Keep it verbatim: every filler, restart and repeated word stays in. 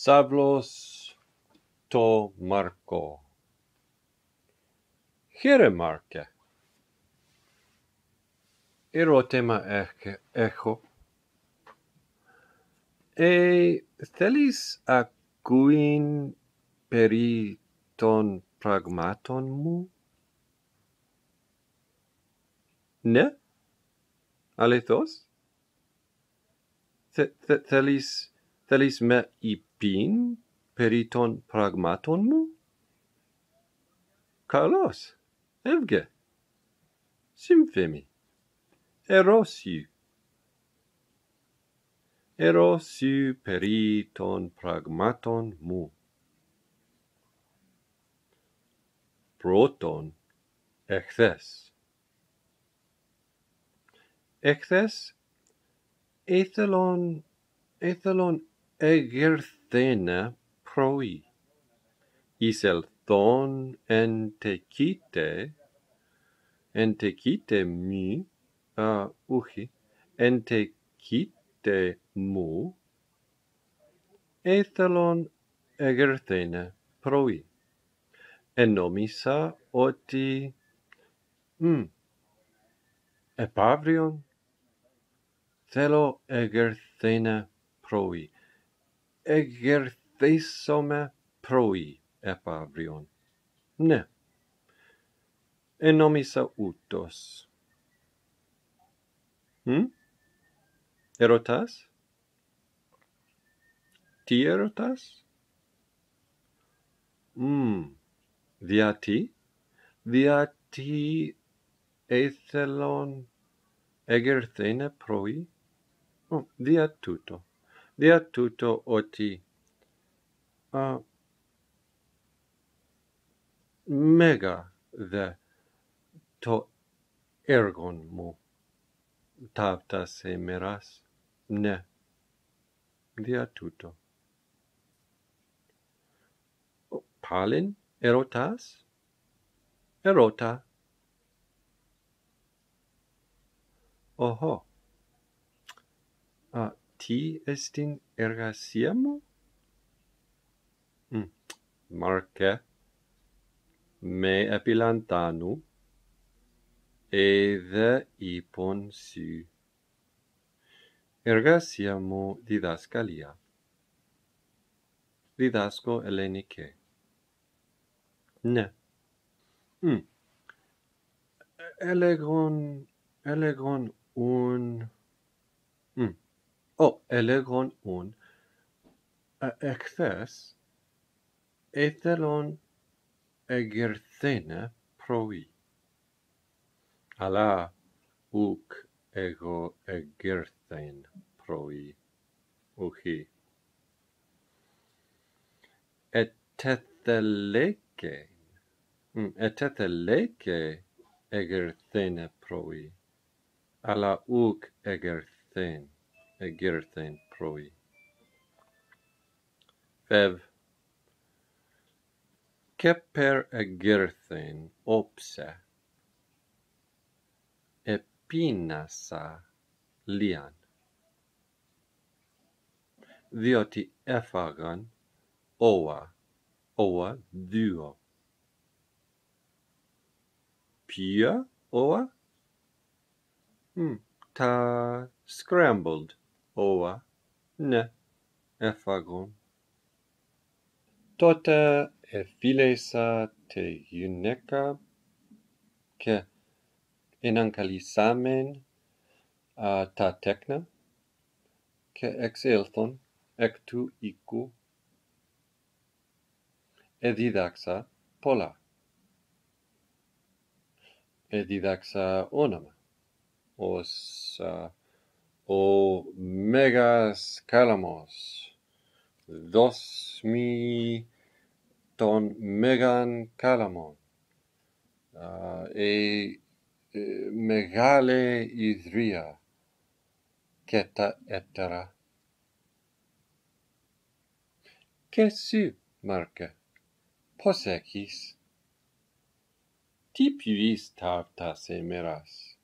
Σαῦλος το Μαρκο. Χαιρε, Μαρκε. Ερώτημα έχω. Ε, θέλεις ακούειν περί των πραγμάτων μου? Ναι, αληθώς. Θε, θε, θέλεις, θέλεις με είπιν περί των πραγμάτων μου? Καλώς, έβγε. Συμφέμει. Ερώσου. Ερώσου περί των πραγμάτων μου. Πρώτον, εχθές. Εχθές ήθελον, ήθελον εγερθένε πρωί. Εισελθόν εν τεκείτε, εν τεκείτε μη, α, ούχι, εν τεκείτε μου, ήθελον εγερθένε πρωί. Ενόμισα ότι, μ, επαύριον θέλω εγερθένε πρωί. Εγερθήσομαι πρωί επαύριον. Ναι. Ενόμισα ούτως. Μ? Ερωτάς? Τι ερωτάς? Μ. Διατί? Διατί ήθελον εγερθένε πρωί? Oh, δια τούτο. Δια τούτο ότι α, μέγα δε το έργον μου ταύτας ημέρας. Ναι, δια τούτο. Πάλιν ερωτάς? Ερώτα. Οχο. Α, τι εστιν εργασία μου? Mm. Μαρκε, με επιλαντάνου, εδε είπον σου. Εργασία μου διδασκαλία. Διδάσκω ελληνικέ. Ναι. Mm. Έλεγον, έλεγον ουν... Mm. Ω, έλεγον ουν... Εχθές ήθελον εγερθένε πρωί. Αλλά ουκ εγώ εγερθέν πρωί. Ουχή. Ετέθελέκε. Ετέθελέκε εγερθένε πρωί. Αλλά ουκ εγερθέν. Εγερθέν πρωί. Φεύ. Και περ εγερθέν όψε. Επίνασα λίαν. Διότι έφαγαν όα, όα δύο. Ποια όα? Mm, τα scrambled όα. Ναι, έφαγαν. Τότε εφίλεσα τη γυναίκα και ηναγκαλισάμην uh, τα τέκνα και εξήλθον εκ του οίκου. Εδίδαξα πολλά. Εδίδαξα όνομα ως uh, ο Μέγας Κάλαμος. Δώσ' μη τον Μέγαν Κάλαμον. Uh, ε, ε, μεγάλη ιδρύα και τα έτερα. Και εσύ, Μαρκε, πώς έχεις? Τι πεις ταύτας ημέρας?